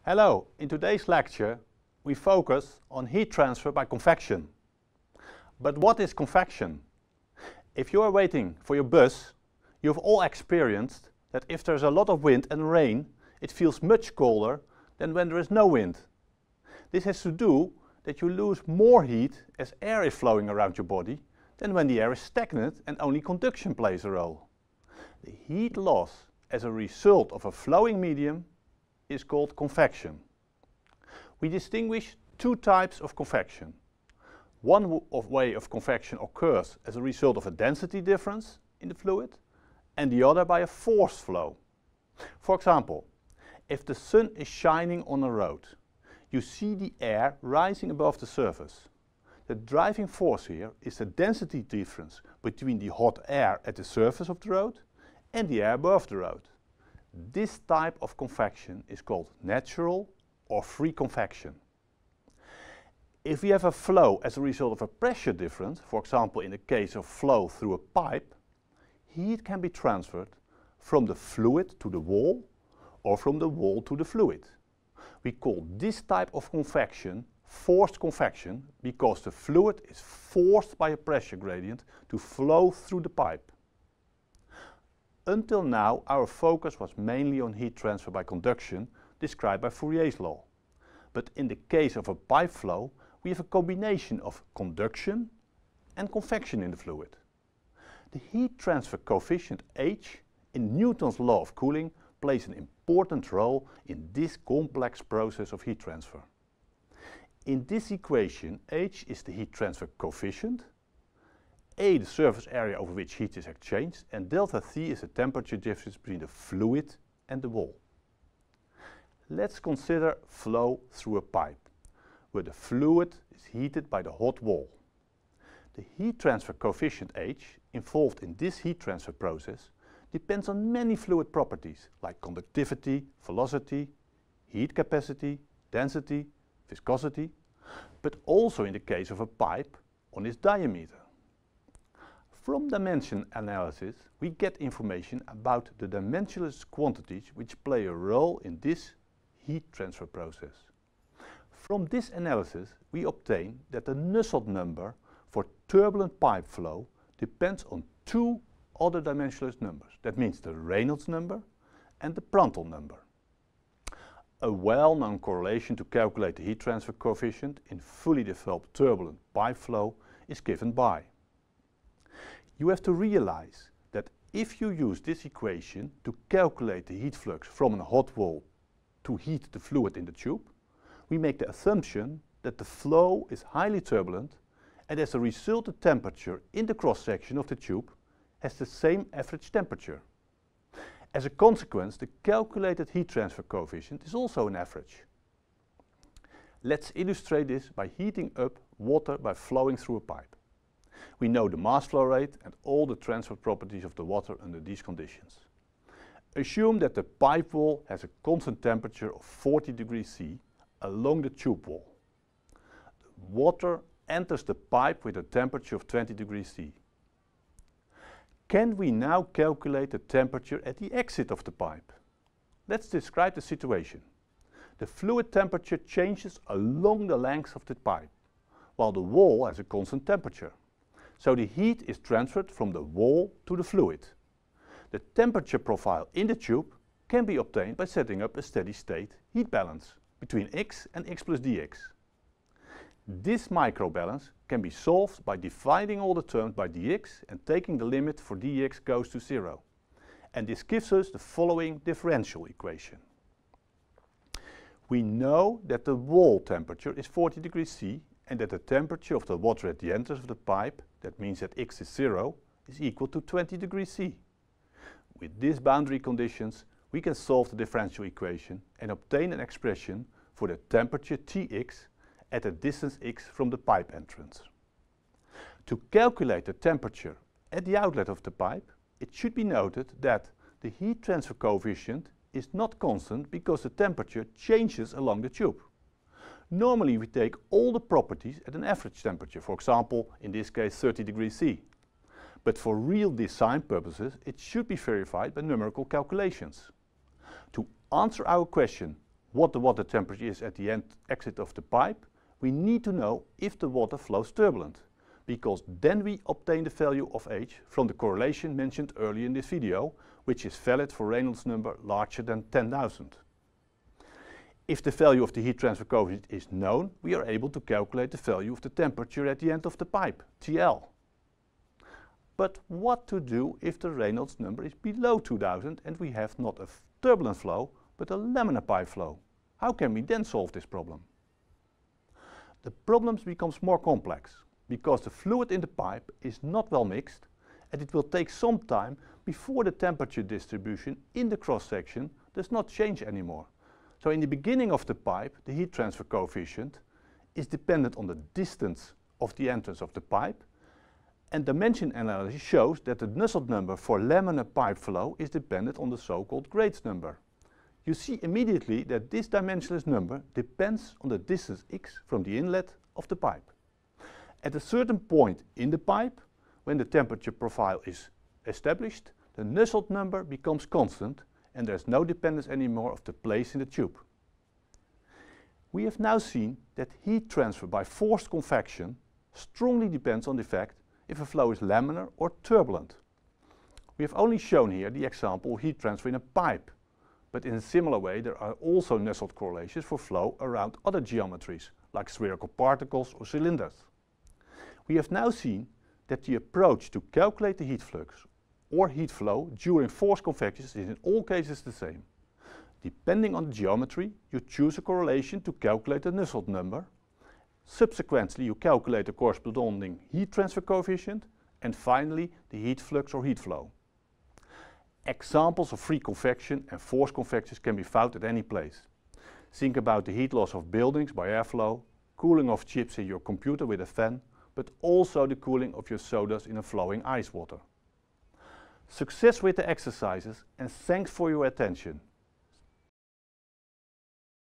Hello, in today's lecture we focus on heat transfer by convection. But what is convection? If you are waiting for your bus, you've all experienced that if there's a lot of wind and rain, it feels much colder than when there is no wind. This has to do that you lose more heat as air is flowing around your body than when the air is stagnant and only conduction plays a role. The heat loss as a result of a flowing medium is called convection. We distinguish two types of convection. One way of convection occurs as a result of a density difference in the fluid, and the other by a forced flow. For example, if the sun is shining on a road, you see the air rising above the surface. The driving force here is the density difference between the hot air at the surface of the road and the air above the road. This type of convection is called natural or free convection. If we have a flow as a result of a pressure difference, for example in the case of flow through a pipe, heat can be transferred from the fluid to the wall or from the wall to the fluid. We call this type of convection forced convection because the fluid is forced by a pressure gradient to flow through the pipe. Until now, our focus was mainly on heat transfer by conduction, described by Fourier's law. But in the case of a pipe flow, we have a combination of conduction and convection in the fluid. The heat transfer coefficient H in Newton's law of cooling plays an important role in this complex process of heat transfer. In this equation, H is the heat transfer coefficient, A the surface area over which heat is exchanged, and delta T is the temperature difference between the fluid and the wall. Let's consider flow through a pipe, where the fluid is heated by the hot wall. The heat transfer coefficient H involved in this heat transfer process depends on many fluid properties like conductivity, velocity, heat capacity, density, viscosity, but also in the case of a pipe on its diameter. From dimension analysis, we get information about the dimensionless quantities which play a role in this heat transfer process. From this analysis, we obtain that the Nusselt number for turbulent pipe flow depends on two other dimensionless numbers. That means the Reynolds number and the Prandtl number. A well-known correlation to calculate the heat transfer coefficient in fully developed turbulent pipe flow is given by. You have to realize that if you use this equation to calculate the heat flux from a hot wall to heat the fluid in the tube, we make the assumption that the flow is highly turbulent and as a result the temperature in the cross-section of the tube has the same average temperature. As a consequence, the calculated heat transfer coefficient is also an average. Let's illustrate this by heating up water by flowing through a pipe. We know the mass flow rate and all the transfer properties of the water under these conditions. Assume that the pipe wall has a constant temperature of 40 degrees C along the tube wall. The water enters the pipe with a temperature of 20 degrees C. Can we now calculate the temperature at the exit of the pipe? Let's describe the situation. The fluid temperature changes along the length of the pipe, while the wall has a constant temperature. So the heat is transferred from the wall to the fluid. The temperature profile in the tube can be obtained by setting up a steady state heat balance between X and X plus dx. This microbalance can be solved by dividing all the terms by dx and taking the limit for dx goes to 0. And this gives us the following differential equation. We know that the wall temperature is 40 degrees C and that the temperature of the water at the entrance of the pipe, that means that X is 0, is equal to 20 degrees C. With these boundary conditions, we can solve the differential equation and obtain an expression for the temperature Tx at a distance x from the pipe entrance. To calculate the temperature at the outlet of the pipe, it should be noted that the heat transfer coefficient is not constant because the temperature changes along the tube. Normally we take all the properties at an average temperature, for example in this case 30 degrees C. But for real design purposes it should be verified by numerical calculations. To answer our question, what the water temperature is at the exit of the pipe, we need to know if the water flows turbulent, because then we obtain the value of H from the correlation mentioned earlier in this video, which is valid for Reynolds number larger than 10,000. If the value of the heat transfer coefficient is known, we are able to calculate the value of the temperature at the end of the pipe, TL. But what to do if the Reynolds number is below 2000 and we have not a turbulent flow, but a laminar pipe flow? How can we then solve this problem? The problem becomes more complex, because the fluid in the pipe is not well mixed and it will take some time before the temperature distribution in the cross-section does not change anymore. So in the beginning of the pipe, the heat transfer coefficient is dependent on the distance of the entrance of the pipe, and dimension analysis shows that the Nusselt number for laminar pipe flow is dependent on the so-called Graetz number. You see immediately that this dimensionless number depends on the distance x from the inlet of the pipe. At a certain point in the pipe, when the temperature profile is established, the Nusselt number becomes constant and there is no dependence anymore of the place in the tube. We have now seen that heat transfer by forced convection strongly depends on the fact if a flow is laminar or turbulent. We have only shown here the example of heat transfer in a pipe, but in a similar way there are also Nusselt correlations for flow around other geometries, like spherical particles or cylinders. We have now seen that the approach to calculate the heat flux or heat flow during forced convection is in all cases the same. Depending on the geometry, you choose a correlation to calculate the Nusselt number. Subsequently, you calculate the corresponding heat transfer coefficient, and finally the heat flux or heat flow. Examples of free convection and forced convections can be found at any place. Think about the heat loss of buildings by airflow, cooling of chips in your computer with a fan, but also the cooling of your sodas in a flowing ice water. Success with the exercises and thanks for your attention.